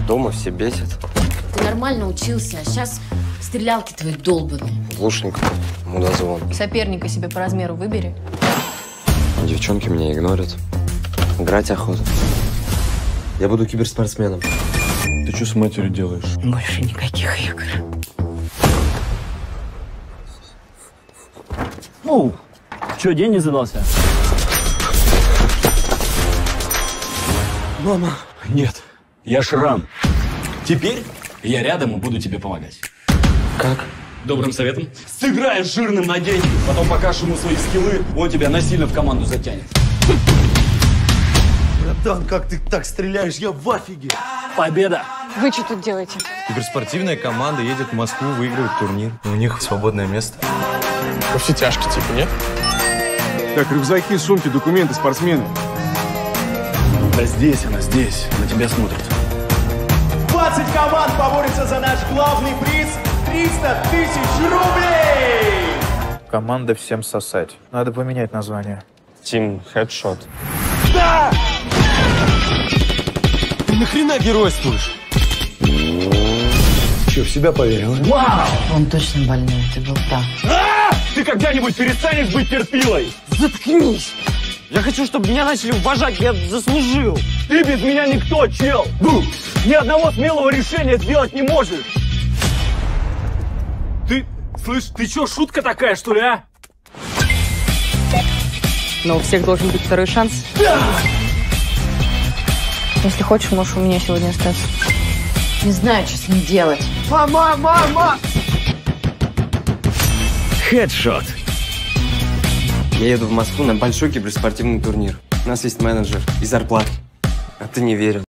Дома все бесят. Ты нормально учился, а сейчас стрелялки твои долбаные. Глушник, мудозвон. Соперника себе по размеру выбери. Девчонки меня игнорят. Играть охота. Я буду киберспортсменом. Ты что с матерью делаешь? Больше никаких игр. Ну, что, день не задался? Мама. Нет, я Шрам. Теперь я рядом и буду тебе помогать. Как? Добрым советом. Сыграешь жирным на деньги, потом покажешь ему свои скиллы, он тебя насильно в команду затянет. Братан, как ты так стреляешь? Я в афиге. Победа! Вы что тут делаете? Киберспортивная команда едет в Москву выигрывать турнир. У них свободное место. Во все тяжкие, типа, нет? Так, рюкзаки, сумки, документы, спортсмены. Да здесь она, здесь. На тебя смотрит. 20 команд поборются за наш главный приз – 300 000 рублей! Команда всем сосать. Надо поменять название. Team Headshot. Да! Ты нахрена геройствуешь? Че, в себя поверил? Вау! Он точно больной, ты был прав. Ты когда-нибудь перестанешь быть терпилой? Заткнись! Я хочу, чтобы меня начали уважать, я заслужил. Ты без меня никто, чел. Ни одного смелого решения сделать не можешь. Ты, слышь, ты чё, шутка такая, что ли, а? Но у всех должен быть второй шанс. Если хочешь, можешь у меня сегодня остаться. Не знаю, что с ним делать. Мама! Хедшот. Я еду в Москву на большой киберспортивный турнир. У нас есть менеджер и зарплата. А ты не верил.